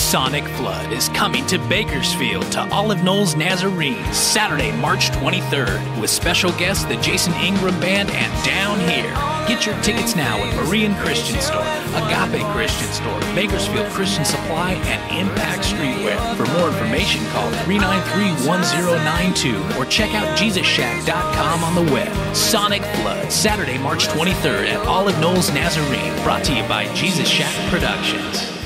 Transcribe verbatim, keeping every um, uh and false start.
Sonic Flood is coming to Bakersfield to Olive Knolls Nazarene Saturday, March twenty-third with special guests the Jason Ingram Band and Down Here. Get your tickets now at Berean Christian Store, Agape Christian Store, Bakersfield Christian Supply, and Impact Streetwear. For more information, call three nine three, one zero nine two or check out Jesus Shack dot com on the web. Sonic Flood, Saturday, March twenty-third at Olive Knolls Nazarene, brought to you by Jesus Shack Productions.